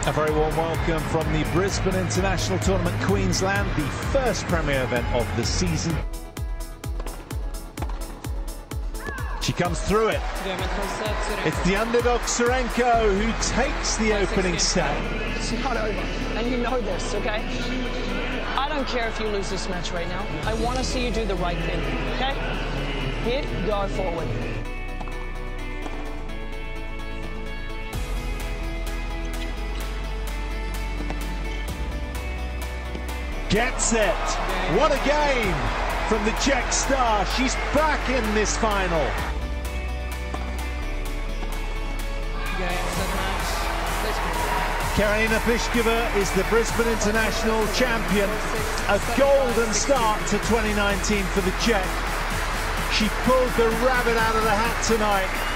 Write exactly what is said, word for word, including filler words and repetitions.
A very warm welcome from the Brisbane International Tournament, Queensland, the first premier event of the season. She comes through it. It's the underdog Tsurenko who takes the opening set. It's not over, and you know this, okay? I don't care if you lose this match right now. I want to see you do the right thing, okay? Hit, go forward. Gets it. What a game from the Czech star. She's back in this final. Karolina Pliskova is the Brisbane International champion. A golden start to twenty nineteen for the Czech. She pulled the rabbit out of the hat tonight.